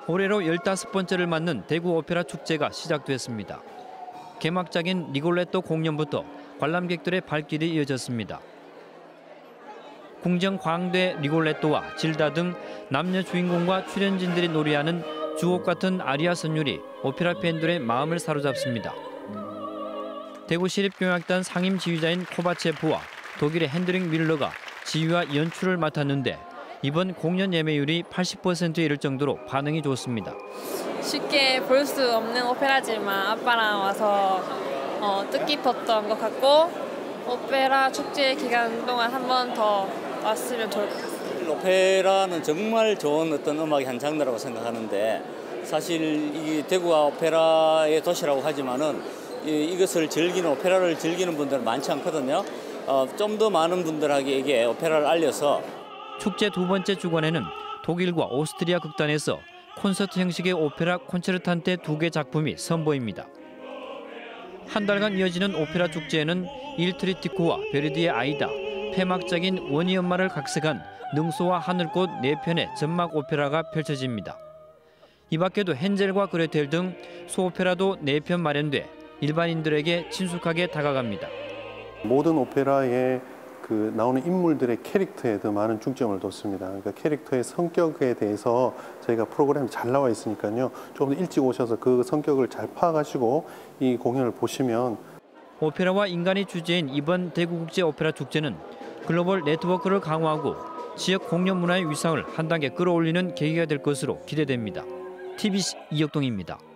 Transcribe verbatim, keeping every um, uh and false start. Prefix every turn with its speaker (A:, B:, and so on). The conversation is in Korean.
A: 올해로 열다섯 번째를 맞는 대구 오페라 축제가 시작됐습니다. 개막작인 리골레토 공연부터 관람객들의 발길이 이어졌습니다. 궁정 광대 리골레토와 질다 등 남녀 주인공과 출연진들이 노래하는 주옥 같은 아리아 선율이 오페라 팬들의 마음을 사로잡습니다. 대구시립교향악단 상임 지휘자인 코바체프와 독일의 핸드릭 밀러가 지휘와 연출을 맡았는데 이번 공연 예매율이 팔십 퍼센트에 이를 정도로 반응이 좋습니다.
B: 쉽게 볼 수 없는 오페라지만 아빠랑 와서 어, 뜻깊었던 것 같고 오페라 축제 기간 동안 한 번 더 왔으면 좋을 것 같습니다.
C: 오페라는 정말 좋은 어떤 음악의 한 장르라고 생각하는데 사실 이 대구가 오페라의 도시라고 하지만은 이, 이것을 즐기는 오페라를 즐기는 분들은 많지 않거든요. 어, 좀 더 많은 분들에게 오페라를 알려서
A: 축제 두 번째 주간에는 독일과 오스트리아 극단에서 콘서트 형식의 오페라 콘체르탄테 두 개 작품이 선보입니다. 한 달간 이어지는 오페라 축제에는 일 트리티코와 베르디의 아이다, 폐막작인 원희 엄마를 각색한 능소와 하늘꽃 네 편의 전막 오페라가 펼쳐집니다. 이 밖에도 헨젤과 그레텔 등 소오페라도 네 편 마련돼 일반인들에게 친숙하게 다가갑니다.
D: 모든 오페라에 그 나오는 인물들의 캐릭터에 더 많은 중점을 뒀습니다. 그러니까 캐릭터의 성격에 대해서 저희가 프로그램이 잘 나와 있으니까요. 조금 더 일찍 오셔서 그 성격을 잘 파악하시고 이 공연을 보시면
A: 오페라와 인간이 주제인 이번 대구국제 오페라 축제는 글로벌 네트워크를 강화하고 지역 공연 문화의 위상을 한 단계 끌어올리는 계기가 될 것으로 기대됩니다. 티비씨 이혁동입니다.